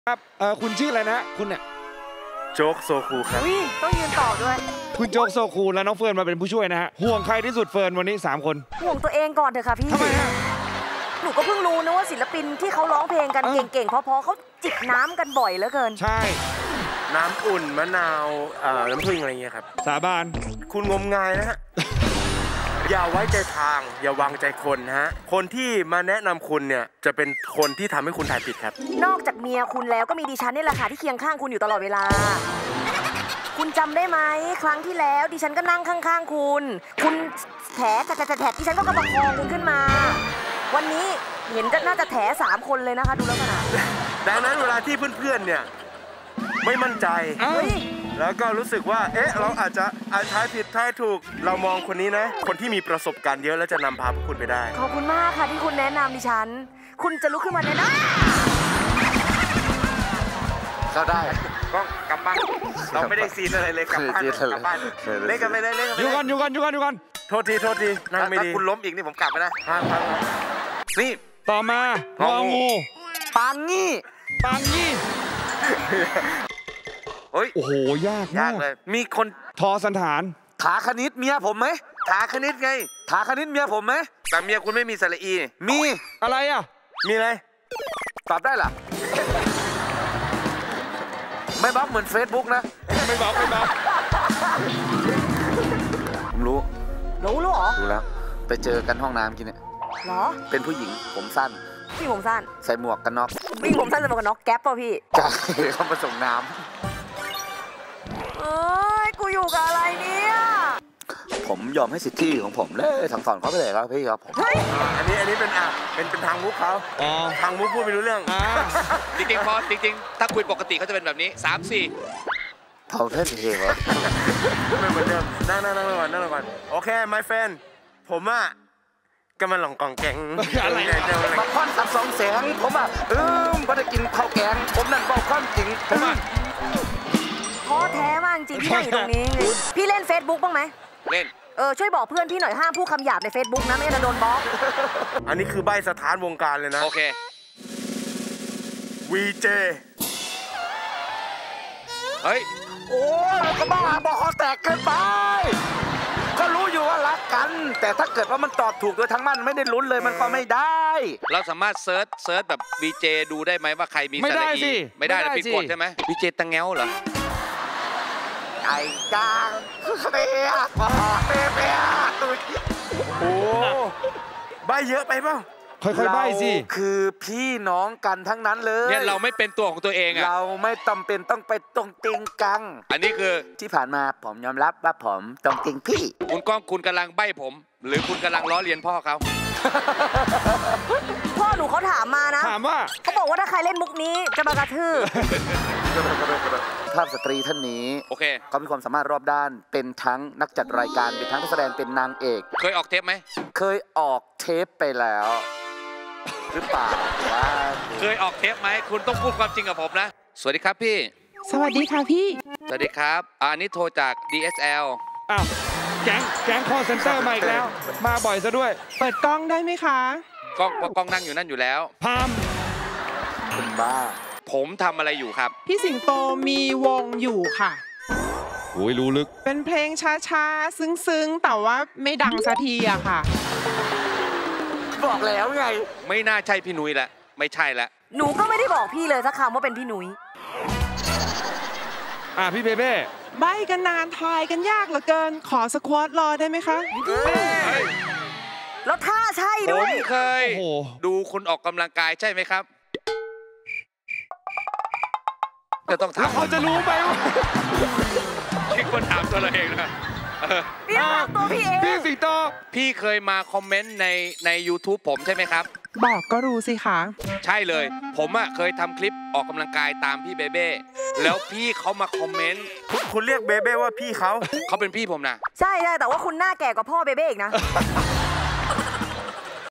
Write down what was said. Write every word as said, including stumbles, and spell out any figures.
ครับเออคุณชื่ออะไรนะคุณเนี่ยโจ๊กโซคูครับต้องยืนต่อด้วยคุณโจ๊กโซคูแล้วน้องเฟิร์นมาเป็นผู้ช่วยนะฮะห่วงใครที่สุดเฟิร์นวันนี้สามคนห่วงตัวเองก่อนเถอะค่ะพี่ทำไมฮะหนูก็เพิ่งรู้นะว่าศิลปินที่เขาร้องเพลงกันเก่งๆเพราะๆเขาจิบน้ำกันบ่อยเหลือเกินใช่น้ำอุ่นมะนาวน้ำผึ้งอะไรเงี้ยครับสาบานคุณงมงายนะฮะอย่าไว้ใจทางอย่าวางใจคนฮะคนที่มาแนะนำคุณเนี่ยจะเป็นคนที่ทำให้คุณถ่ายผิดครับนอกจากเมียคุณแล้วก็มีดิฉันนี่แหละค่ะที่เคียงข้างคุณอยู่ตลอดเวลาคุณจำได้ไหมครั้งที่แล้วดิฉันก็นั่งข้างๆคุณคุณแถแถแถแถดิฉันก็กระประคองคุณขึ้นมาวันนี้เห็นน่าจะแถสามคนเลยนะคะดูแล้วขนาดดังนั้นเวลาที่เพื่อนๆเนี่ยไม่มั่นใจแล้วก็รู้สึกว่าเอ๊ะเราอาจจะอาจทายผิดทายถูกเรามองคนนี้นะคนที่มีประสบการณ์เยอะแล้วจะนำพาพวกคุณไปได้ขอบคุณมากค่ะที่คุณแนะนำดิฉันคุณจะลุกขึ้นมาแนะนำก็ได้ก็กลับบ้านเราไม่ได้ซีนอะไรเลยกลับบ้านกลับบ้านเล่นกันไม่ได้เล่นกันไม่ได้อยู่กันอยู่กันอยู่กันอยู่กันโทษทีโทษทีนั่งไม่ดีคุณล้มอีกนี่ผมกลับไปนะนี่ต่อมาพองูปังงี้ปังงี้โอ้ยโอ้โหยากยากเลยมีคนทอสันฐานถาคณิตเมียผมไหมถาคณิตไงถาคณิตเมียผมไหมแต่เมียคุณไม่มีสระอีมีอะไรอ่ะมีอะไรตอบได้หรอไม่บล็อกเหมือนเฟซบุ๊กนะไม่บล็อกไม่บล็อกผมรู้รู้รู้เหรอรู้แล้วไปเจอกันห้องน้ำกินเนี่ยเหรอเป็นผู้หญิงผมสั้นพี่ผมสั้นใส่หมวกกันน็อกพี่ผมสั้นใส่หมวกกันน็อกแก๊ปป่ะพี่ใช่เขามาส่งน้ำเอ้ยกูอยู่กับอะไรเนี่ยผมยอมให้สิทธิของผมเลยทางสอนเขาไปเลยครับพี่ครับผมอันนี้อันนี้เป็นอ่ะเป็นเป็นทางมุกเขาทางมุกพูดไม่รู้เรื่องจริงๆพอจริงๆถ้าคุยปกติเขาจะเป็นแบบนี้สามสี่เผาเท่เองเหรอไม่เหมือนเดิมนั่งนั่งนั่งก่อนนั่งก่อนโอเค my friend ผมอ่ะก็มาหลงกองแกงอะไรมาค่อนสับสองแสงผมอ่ะเออพอได้กินข้าวแกงผมนั่นบอกความจริงผมอ่ะท้อแท้มากจริงพี่นั่งอยู่ตรงนี้พี่เล่น Facebook บ้างไหมเล่นเออช่วยบอกเพื่อนพี่หน่อยห้ามพูดคำหยาบใน Facebook นะไม่งั้นโดนบล็อกอันนี้คือใบสถานวงการเลยนะโอเควี เจเฮ้ยโอ้ยก็บ้าบอกคอแตกเกินไปก็รู้อยู่ว่ารักกันแต่ถ้าเกิดว่ามันตอบถูกโดยทั้งมันไม่ได้ลุ้นเลยมันก็ไม่ได้เราสามารถเซิร์ชเซิร์ชแบบ วี เจ ดูได้ไหมว่าใครมีสระอีไม่ได้นะพี่กดใช่ไหม วี เจ ตังเง้วเหรอไอ้จางเปียกเปียกเปียกโอ้ใบเยอะไปเปล่าค่อยๆใบสิคือพี่น้องกันทั้งนั้นเลยเนี่ยเราไม่เป็นตัวของตัวเองอะเราไม่จำเป็นต้องไปตรงติงกังอันนี้คือที่ผ่านมาผมยอมรับว่าผมตรงติงพี่คุณก้องคุณกำลังใบผมหรือคุณกำลังล้อเลียนพ่อเขาพ่อหนูเขาถามมานะถามว่าเขาบอกว่าถ้าใครเล่นมุกนี้จะมากระทืบภาพสตรีท่านนี้โอเคเขามีความสามารถรอบด้านเป็นทั้งนักจัดรายการเป็นทั้งนักแสดงเป็นนางเอกเคยออกเทปไหมเคยออกเทปไปแล้วหรือเปล่าว่าเคยออกเทปไหมคุณต้องพูดความจริงกับผมนะสวัสดีครับพี่สวัสดีค่ะพี่สวัสดีครับอันนี้โทรจาก ดี เอส แอลอ้าวแก๊งแก๊งคอลเซ็นเตอร์มาอีกแล้วมาบ่อยซะด้วยเปิดกล้องได้ไหมคะกล้องกล้องนั่งอยู่นั่นอยู่แล้วพามคุณบ้าผมทำอะไรอยู่ครับพี่สิงโตมีวงอยู่ค่ะโอ้ยรู้ลึกเป็นเพลงช้าๆซึ้งๆแต่ว่าไม่ดังสักทีอะค่ะบอกแล้วไงไม่น่าใช่พี่นุ้ยละไม่ใช่ละหนูก็ไม่ได้บอกพี่เลยสักคำว่าเป็นพี่นุ้ยอ่ะพี่เบเบ้ใบกันนานทายกันยากเหลือเกินขอสควอตรอได้ไหมคะแล้วท่าใช่ด้วยผมเคยดูคุณออกกำลังกายใช่ไหมครับจะต้องถามเขาจะรู้ไหมว่าพี่คนถามตัวเราเองนะพี่ถามตัวพี่เองพี่สิงโตพี่เคยมาคอมเมนต์ในใน ยูทูบ ผมใช่ไหมครับบอกก็รู้สิคะใช่เลยผมอ่ะเคยทำคลิปออกกำลังกายตามพี่เบเบ้แล้วพี่เขามาคอมเมนต์คุณเรียกเบเบ้ว่าพี่เขาเขาเป็นพี่ผมนะใช่ใช่แต่ว่าคุณหน้าแก่กว่าพ่อเบเบ้อีกนะ